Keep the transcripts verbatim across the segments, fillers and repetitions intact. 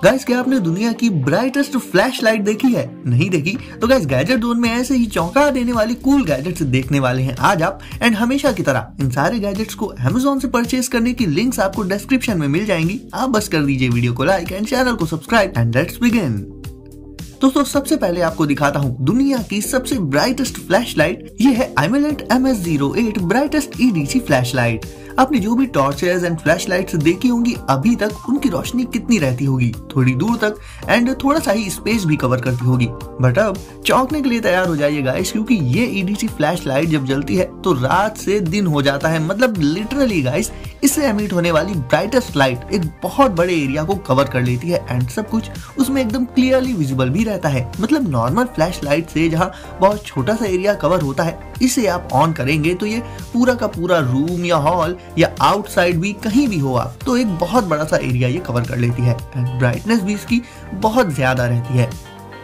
Guys क्या आपने दुनिया की ब्राइटेस्ट फ्लैश लाइट देखी है? नहीं देखी तो गाइस गैजेट जोन में ऐसे ही चौंका देने वाली कूल गैजेट्स देखने वाले हैं आज आप। एंड हमेशा की तरह इन सारे गैजेट्स को अमेज़न से परचेज करने की लिंक्स आपको डिस्क्रिप्शन में मिल जाएंगी। आप बस कर दीजिए वीडियो को लाइक एंड चैनल को सब्सक्राइब एंड लेट्स बिगिन। दोस्तों सबसे पहले आपको दिखाता हूँ दुनिया की सबसे ब्राइटेस्ट फ्लैश लाइट। ये है आइमोलेट M S zero eight brightest E D C flash light. आपने जो भी टॉर्चेस एंड फ्लैश लाइट्स देखी होंगी अभी तक, उनकी रोशनी कितनी रहती होगी? थोड़ी दूर तक एंड थोड़ा सा ही स्पेस भी कवर करती होगी। बट अब चौंकने के लिए तैयार हो जाइए गाइस, क्योंकि ये E D C flash light जब जलती है तो रात से दिन हो जाता है। मतलब लिटरली गाइस, इससे एमिट होने वाली ब्राइटेस्ट लाइट एक बहुत बड़े एरिया को कवर कर लेती है एंड सब कुछ उसमें एकदम क्लियरली विजिबल भी रहता है। मतलब नॉर्मल फ्लैश लाइट से जहाँ बहुत छोटा सा एरिया कवर होता है, इसे आप ऑन करेंगे तो ये पूरा का पूरा रूम या हॉल या आउटसाइड भी कहीं भी हो आप, तो एक बहुत बड़ा सा एरिया ये कवर कर लेती है एंड ब्राइटनेस भी इसकी बहुत ज्यादा रहती है।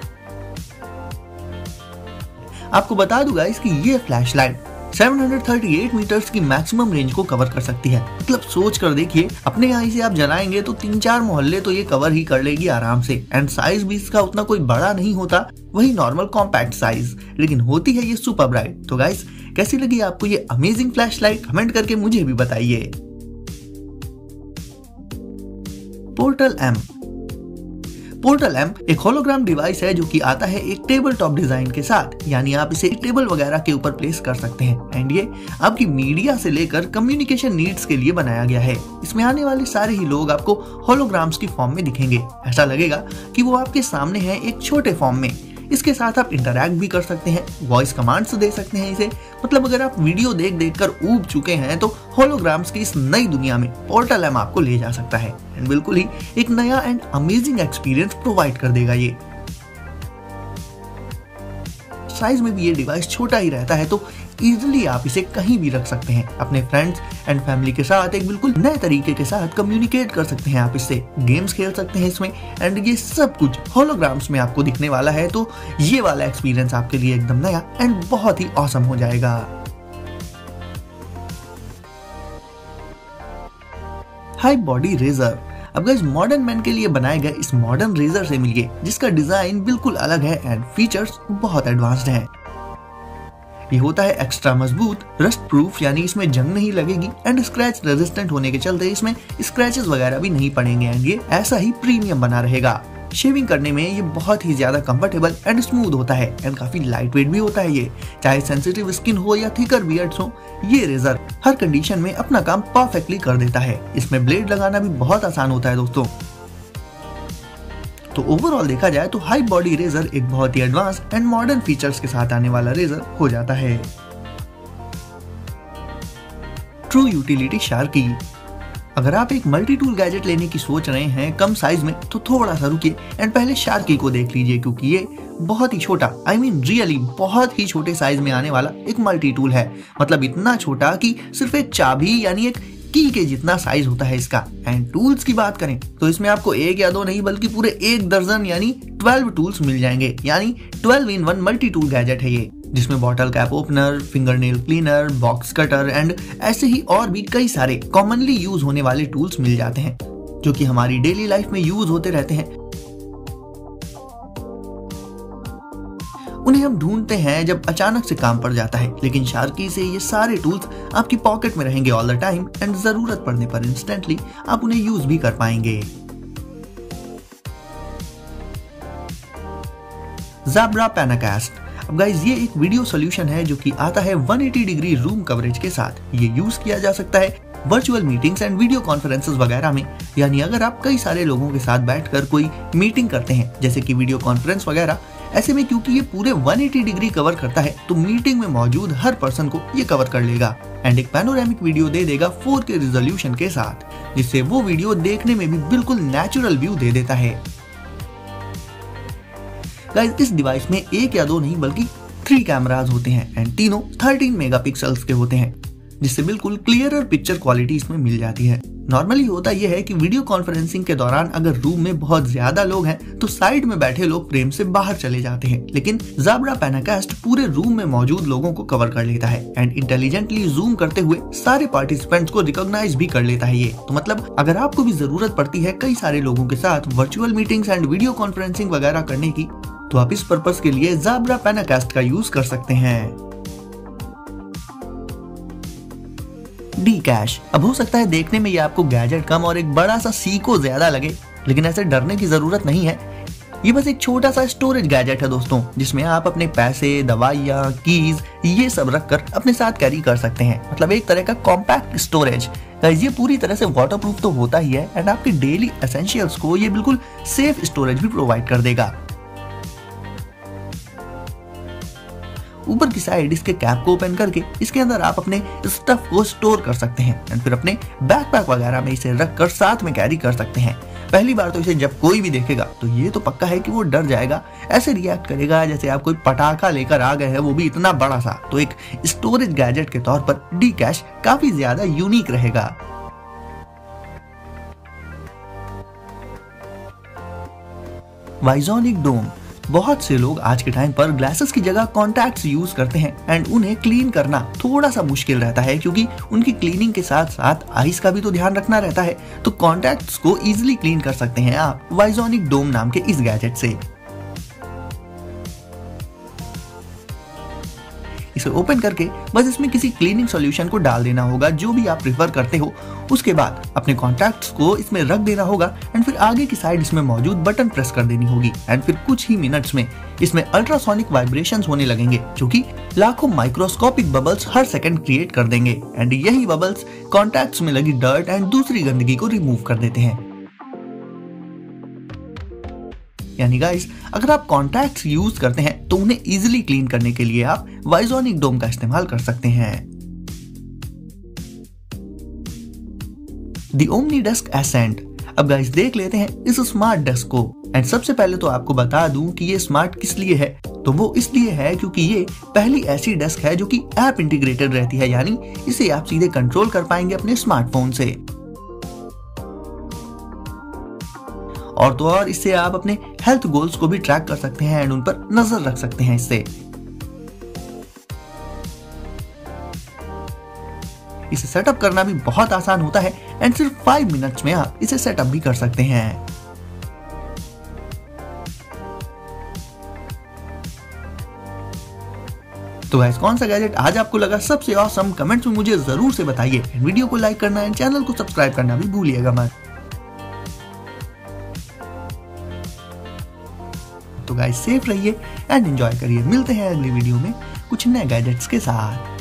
आपको बता दूंगा इसकी ये फ्लैश लाइट सात सौ अड़तीस मीटर्स की मैक्सिमम रेंज को कवर कर सकती है। मतलब सोच कर देखिए, अपने यहाँ इसे आप जलाएंगे तो तीन चार मोहल्ले तो ये कवर ही कर लेगी आराम से। एंड साइज भी इसका उतना कोई बड़ा नहीं होता, वही नॉर्मल कॉम्पैक्ट साइज, लेकिन होती है ये सुपर ब्राइट। तो गाइस कैसी लगी आपको ये अमेजिंग फ्लैश लाइट? कमेंट करके मुझे भी बताइए। पोर्टल एम पोर्टल एम एक होलोग्राम डिवाइस है जो कि आता है एक टेबल टॉप डिजाइन के साथ, यानी आप इसे टेबल वगैरह के ऊपर प्लेस कर सकते हैं। एंड ये आपकी मीडिया से लेकर कम्युनिकेशन नीड्स के लिए बनाया गया है। इसमें आने वाले सारे ही लोग आपको होलोग्राम्स की फॉर्म में दिखेंगे। ऐसा लगेगा कि वो आपके सामने है एक छोटे फॉर्म में। इसके साथ आप इंटरैक्ट भी कर सकते हैं, वॉइस कमांड्स दे सकते हैं इसे। मतलब अगर आप वीडियो देख देख कर ऊब चुके हैं तो होलोग्राम्स की इस नई दुनिया में पोर्टल एम आपको ले जा सकता है एंड बिल्कुल ही एक नया एंड अमेजिंग एक्सपीरियंस प्रोवाइड कर देगा। ये साइज में भी ये डिवाइस छोटा ही रहता है, तो इजीली आप इसे कहीं भी रख सकते हैं। अपने फ्रेंड्स एंड फैमिली के साथ एक बिल्कुल नए तरीके के साथ कम्युनिकेट कर सकते हैं। आप इससे गेम्स खेल सकते हैं इसमें एंड ये सब कुछ होलोग्राम्स में आपको दिखने वाला है। तो ये वाला एक्सपीरियंस आपके लिए एकदम नया एंड बहुत ही ऑसम हो जाएगा। High body razor. अब गाइस मॉडर्न मैन के लिए बनाए गए इस मॉडर्न रेजर से मिलिए, जिसका डिजाइन बिल्कुल अलग है एंड फीचर्स बहुत एडवांस्ड हैं। ये होता है एक्स्ट्रा मजबूत, रस्ट प्रूफ, यानी इसमें जंग नहीं लगेगी एंड स्क्रैच रेजिस्टेंट होने के चलते इसमें स्क्रैचेस वगैरह भी नहीं पड़ेंगे एंड ये ऐसा ही प्रीमियम बना रहेगा। शेविंग करने में ये बहुत ही ज्यादा कंफर्टेबल एंड स्मूथ होता है एंड काफी लाइट वेट भी होता है। ये चाहे सेंसिटिव स्किन हो या थिकर बियर्ड्स हो, ये रेजर हर कंडीशन में अपना काम परफेक्टली कर देता है। इसमें ब्लेड लगाना भी बहुत आसान होता है दोस्तों। तो ओवरऑल देखा जाए तो हाई बॉडी रेजर एक बहुत ही एडवांस एंड मॉडर्न फीचर्स के साथ आने वाला रेजर हो जाता है। True utility sharky. अगर आप एक मल्टी टूल गैजेट लेने की सोच रहे हैं कम साइज में, तो थोड़ा सा रुकिए एंड पहले शार्की को देख लीजिए, क्योंकि ये बहुत ही छोटा, आई मीन रियली बहुत ही छोटे साइज में आने वाला एक मल्टी टूल है। मतलब इतना छोटा कि सिर्फ एक चाबी यानी एक की के जितना साइज होता है इसका। एंड टूल्स की बात करें तो इसमें आपको एक या दो नहीं बल्कि पूरे एक दर्जन यानी ट्वेल्व टूल्स मिल जाएंगे। यानी twelve in one multi tool gadget है ये, जिसमें bottle cap opener, fingernail cleaner, box cutter and ऐसे ही और भी कई सारे कॉमनली यूज होने वाले टूल्स मिल जाते हैं जो कि हमारी डेली लाइफ में यूज होते रहते हैं। उन्हें हम ढूंढते हैं जब अचानक से काम पड़ जाता है, लेकिन शार्की से ये सारे टूल्स आपकी पॉकेट में रहेंगे ऑल द टाइम एंड जरूरत पड़ने पर इंस्टेंटली आप उन्हें यूज भी कर पाएंगे। Zebra PanaCast. अब गाइस ये एक वीडियो सॉल्यूशन है जो कि आता है एक सौ अस्सी डिग्री रूम कवरेज के साथ। ये यूज किया जा सकता है virtual meetings and video conferences वगैरह में। यानी अगर आप कई सारे लोगों के साथ बैठकर कोई मीटिंग करते हैं, जैसे कि वीडियो कॉन्फ्रेंस वगैरह, ऐसे में क्योंकि ये पूरे एक सौ अस्सी डिग्री कवर करता है तो मीटिंग में मौजूद हर पर्सन को ये कवर कर लेगा एंड एक पैनोरामिक वीडियो दे देगा फोर के रिजोल्यूशन के साथ, जिससे वो वीडियो देखने में भी बिल्कुल नेचुरल व्यू दे देता है। गाइस इस डिवाइस में एक या दो नहीं बल्कि थ्री कैमरास होते हैं एंड तीनों थर्टीन मेगापिक्सल्स के होते हैं, जिससे बिल्कुल क्लियरर पिक्चर क्वालिटी इसमें मिल जाती है। नॉर्मली होता यह है कि वीडियो कॉन्फ्रेंसिंग के दौरान अगर रूम में बहुत ज्यादा लोग हैं तो साइड में बैठे लोग फ्रेम से बाहर चले जाते हैं, लेकिन ज़ेब्रा पेनाकास्ट पूरे रूम में मौजूद लोगों को कवर कर लेता है एंड इंटेलिजेंटली जूम करते हुए सारे पार्टिसिपेंट्स को रिकॉग्नाइज भी कर लेता है। ये तो मतलब अगर आपको भी जरूरत पड़ती है कई सारे लोगों के साथ virtual meetings and video conferencing वगैरह करने की, तो आप इस पर्पस के लिए ज़ेब्रा पेनाकास्ट का यूज कर सकते हैं। D cash. अब हो सकता है देखने में ये आपको गैजेट कम और एक बड़ा सा सीको ज्यादा लगे, लेकिन ऐसे डरने की जरूरत नहीं है। ये बस एक छोटा सा स्टोरेज गैजेट है दोस्तों, जिसमें आप अपने पैसे, दवाइयाँ, कीज ये सब रख कर अपने साथ कैरी कर सकते हैं। मतलब एक तरह का कॉम्पैक्ट स्टोरेज। गाइस ये पूरी तरह से वाटरप्रूफ तो होता ही है एंड आपके डेली एसेंशियल्स को ये बिल्कुल सेफ स्टोरेज भी प्रोवाइड कर देगा। ऊपर की साइड इसके कैप को ओपन करके इसके अंदर आप अपने स्टफ को स्टोर कर सकते हैं एंड फिर अपने बैकपैक वगैरह में इसे रख कर साथ में कैरी कर सकते हैं। पहली बार तो इसे जब कोई भी देखेगा तो ये तो पक्का है कि वो डर जाएगा, ऐसे रिएक्ट करेगा जैसे आप कोई पटाखा लेकर आ गए हैं, वो भी इतना बड़ा सा। तो एक स्टोरेज गैजेट के तौर पर डी कैश काफी ज्यादा यूनिक रहेगा। वाइजोनिक डोम। बहुत से लोग आज के टाइम पर ग्लासेस की जगह कॉन्टैक्ट्स यूज करते हैं एंड उन्हें क्लीन करना थोड़ा सा मुश्किल रहता है, क्योंकि उनकी क्लीनिंग के साथ साथ आइस का भी तो ध्यान रखना रहता है। तो कॉन्टैक्ट्स को इजीली क्लीन कर सकते हैं आप वाइजोनिक डोम नाम के इस गैजेट से। इसे ओपन करके बस इसमें किसी क्लीनिंग सॉल्यूशन को डाल देना होगा जो भी आप प्रेफर करते हो। उसके बाद अपने कॉन्टैक्ट्स को इसमें रख देना होगा एंड फिर आगे की साइड इसमें मौजूद बटन प्रेस कर देनी होगी एंड फिर कुछ ही मिनट्स में इसमें अल्ट्रासोनिक वाइब्रेशंस होने लगेंगे, जो कि लाखों माइक्रोस्कोपिक बबल्स हर सेकंड क्रिएट कर देंगे एंड यही बबल्स कॉन्टैक्ट्स में लगी डर्ट एंड दूसरी गंदगी को रिमूव कर देते हैं। यानी गाइस अगर आप कॉन्टैक्ट्स यूज करते हैं तो उन्हें इजीली क्लीन करने के लिए आप वाइजोनिक डोम का इस्तेमाल कर सकते हैं। The Omni Desk Ascent. अब गाइस देख लेते हैं इस स्मार्ट डेस्क को एंड सबसे पहले तो आपको बता दूं कि ये स्मार्ट किस लिए है। तो वो इसलिए है क्योंकि ये पहली ऐसी डेस्क है जो कि ऐप इंटीग्रेटेड रहती है, यानी इसे आप सीधे कंट्रोल कर पाएंगे अपने स्मार्टफोन से। और तो और इससे आप अपने हेल्थ गोल्स को भी ट्रैक कर सकते हैं एंड उन पर नजर रख सकते हैं। इससे इसे सेटअप करना भी बहुत आसान होता है एंड सिर्फ फाइव मिनट्स में आप इसे सेटअप भी कर सकते हैं। तो गाइस कौन सा गैजेट आज आपको लगा सबसे ऑसम, कमेंट्स में मुझे जरूर से बताइए। वीडियो को लाइक करना एंड चैनल को सब्सक्राइब करना भी भूलिएगा मत। तो गाइस सेफ रहिए एंड एंजॉय करिए। मिलते हैं अगली वीडियो में कुछ नए गैजेट्स के साथ।